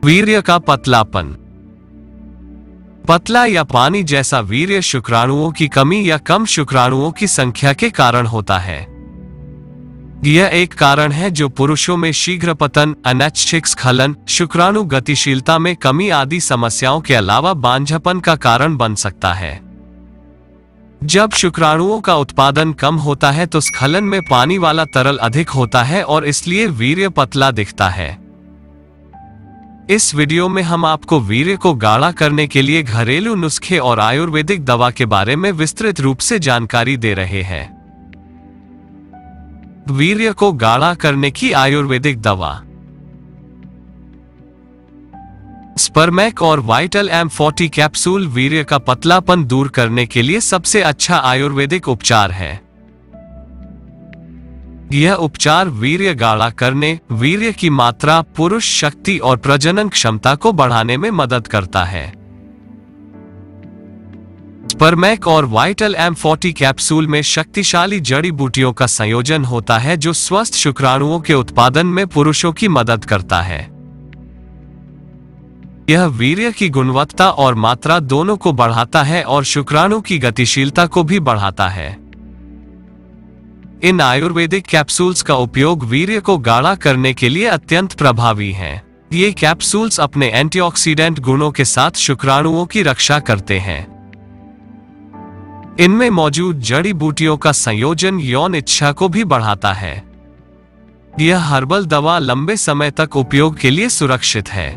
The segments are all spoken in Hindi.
वीर्य का पतलापन। पतला या पानी जैसा वीर्य शुक्राणुओं की कमी या कम शुक्राणुओं की संख्या के कारण होता है। यह एक कारण है जो पुरुषों में शीघ्र पतन, अनैच्छिक स्खलन, शुक्राणु गतिशीलता में कमी आदि समस्याओं के अलावा बांझपन का कारण बन सकता है। जब शुक्राणुओं का उत्पादन कम होता है तो स्खलन में पानी वाला तरल अधिक होता है और इसलिए वीर्य पतला दिखता है। इस वीडियो में हम आपको वीर्य को गाढ़ा करने के लिए घरेलू नुस्खे और आयुर्वेदिक दवा के बारे में विस्तृत रूप से जानकारी दे रहे हैं। वीर्य को गाढ़ा करने की आयुर्वेदिक दवा। स्पर्मैक और वाइटल M40 कैप्सूल वीर्य का पतलापन दूर करने के लिए सबसे अच्छा आयुर्वेदिक उपचार है। यह उपचार वीर्य गाढ़ा करने, वीर्य की मात्रा, पुरुष शक्ति और प्रजनन क्षमता को बढ़ाने में मदद करता है। स्पर्मैक और वाइटल M40 कैप्सूल में शक्तिशाली जड़ी बूटियों का संयोजन होता है जो स्वस्थ शुक्राणुओं के उत्पादन में पुरुषों की मदद करता है। यह वीर्य की गुणवत्ता और मात्रा दोनों को बढ़ाता है और शुक्राणु की गतिशीलता को भी बढ़ाता है। इन आयुर्वेदिक कैप्सूल्स का उपयोग वीर्य को गाढ़ा करने के लिए अत्यंत प्रभावी हैं। ये कैप्सूल्स अपने एंटीऑक्सीडेंट गुणों के साथ शुक्राणुओं की रक्षा करते हैं। इनमें मौजूद जड़ी बूटियों का संयोजन यौन इच्छा को भी बढ़ाता है। यह हर्बल दवा लंबे समय तक उपयोग के लिए सुरक्षित है।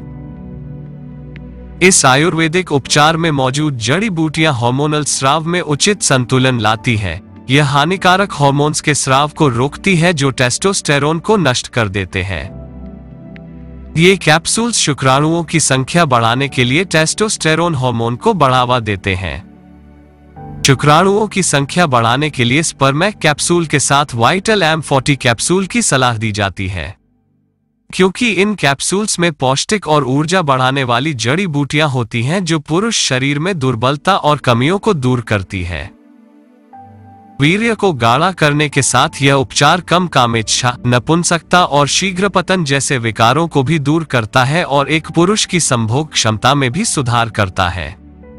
इस आयुर्वेदिक उपचार में मौजूद जड़ी बूटियां हार्मोनल स्राव में उचित संतुलन लाती है। यह हानिकारक हार्मोन्स के स्राव को रोकती है जो टेस्टोस्टेरोन को नष्ट कर देते हैं। ये कैप्सूल्स शुक्राणुओं की संख्या बढ़ाने के लिए टेस्टोस्टेरोन हार्मोन को बढ़ावा देते हैं। शुक्राणुओं की संख्या बढ़ाने के लिए स्पर्मैक कैप्सूल के साथ वाइटल M40 कैप्सूल की सलाह दी जाती है, क्योंकि इन कैप्सूल्स में पौष्टिक और ऊर्जा बढ़ाने वाली जड़ी बूटियां होती हैं जो पुरुष शरीर में दुर्बलता और कमियों को दूर करती है। वीर्य को गाढ़ा करने के साथ यह उपचार कम कामेच्छा, नपुंसकता और शीघ्र पतन जैसे विकारों को भी दूर करता है और एक पुरुष की संभोग क्षमता में भी सुधार करता है।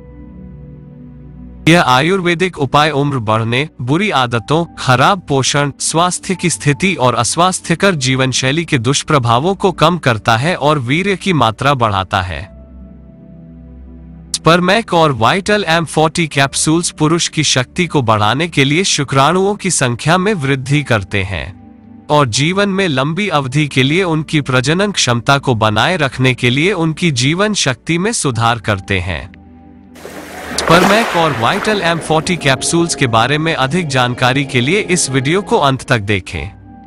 यह आयुर्वेदिक उपाय उम्र बढ़ने, बुरी आदतों, खराब पोषण, स्वास्थ्य की स्थिति और अस्वास्थ्यकर जीवन शैली के दुष्प्रभावों को कम करता है और वीर्य की मात्रा बढ़ाता है। स्पर्मैक और वाइटल M40 कैप्सूल्स पुरुष की शक्ति को बढ़ाने के लिए शुक्राणुओं की संख्या में वृद्धि करते हैं और जीवन में लंबी अवधि के लिए उनकी प्रजनन क्षमता को बनाए रखने के लिए उनकी जीवन शक्ति में सुधार करते हैं। स्पर्मैक और वाइटल M40 कैप्सूल्स के बारे में अधिक जानकारी के लिए इस वीडियो को अंत तक देखें।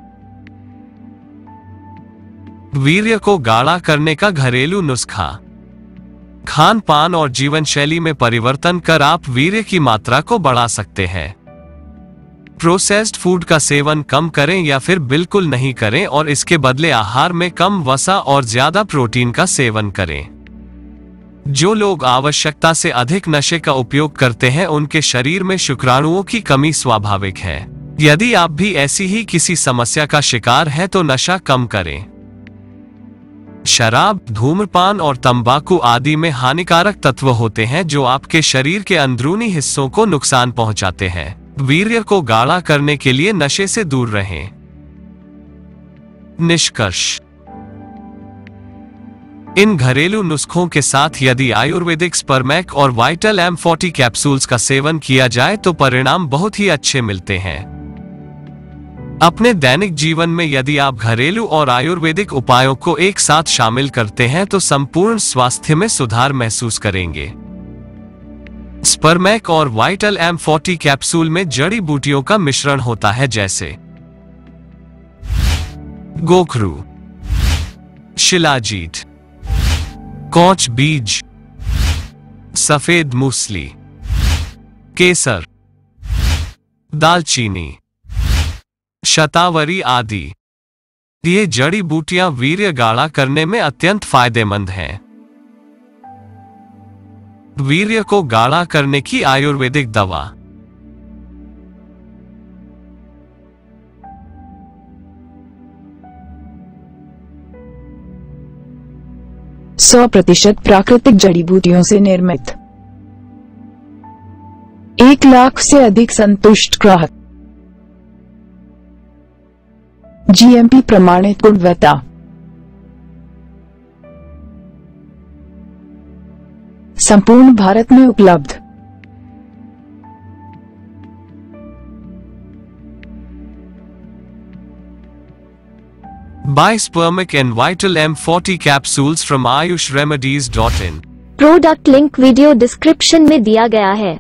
वीर्य को गाढ़ा करने का घरेलू नुस्खा। खान पान और जीवन शैली में परिवर्तन कर आप वीर्य की मात्रा को बढ़ा सकते हैं। प्रोसेस्ड फूड का सेवन कम करें या फिर बिल्कुल नहीं करें और इसके बदले आहार में कम वसा और ज्यादा प्रोटीन का सेवन करें। जो लोग आवश्यकता से अधिक नशे का उपयोग करते हैं उनके शरीर में शुक्राणुओं की कमी स्वाभाविक है। यदि आप भी ऐसी ही किसी समस्या का शिकार हैं तो नशा कम करें। शराब, धूम्रपान और तंबाकू आदि में हानिकारक तत्व होते हैं जो आपके शरीर के अंदरूनी हिस्सों को नुकसान पहुंचाते हैं। वीर्य को गाढ़ा करने के लिए नशे से दूर रहें। निष्कर्ष। इन घरेलू नुस्खों के साथ यदि आयुर्वेदिक स्पर्मैक और वाइटल M40 कैप्सूल्स का सेवन किया जाए तो परिणाम बहुत ही अच्छे मिलते हैं। अपने दैनिक जीवन में यदि आप घरेलू और आयुर्वेदिक उपायों को एक साथ शामिल करते हैं तो संपूर्ण स्वास्थ्य में सुधार महसूस करेंगे। स्पर्मैक और वाइटल M40 कैप्सूल में जड़ी बूटियों का मिश्रण होता है जैसे गोखरू, शिलाजीत, कौच बीज, सफेद मूसली, केसर, दालचीनी, शतावरी आदि। ये जड़ी बूटियां वीर्य गाढ़ा करने में अत्यंत फायदेमंद हैं। वीर्य को गाढ़ा करने की आयुर्वेदिक दवा। 100% प्राकृतिक जड़ी बूटियों से निर्मित। 1 लाख से अधिक संतुष्ट ग्राहक। जीएमपी प्रमाणित गुणवत्ता। संपूर्ण भारत में उपलब्ध। Buy Spermic and Vital M40 capsules from ayushremedies.in। Product link video description में दिया गया है।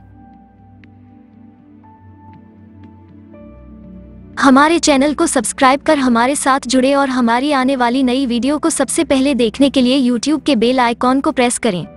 हमारे चैनल को सब्सक्राइब कर हमारे साथ जुड़े और हमारी आने वाली नई वीडियो को सबसे पहले देखने के लिए YouTube के बेल आइकॉन को प्रेस करें।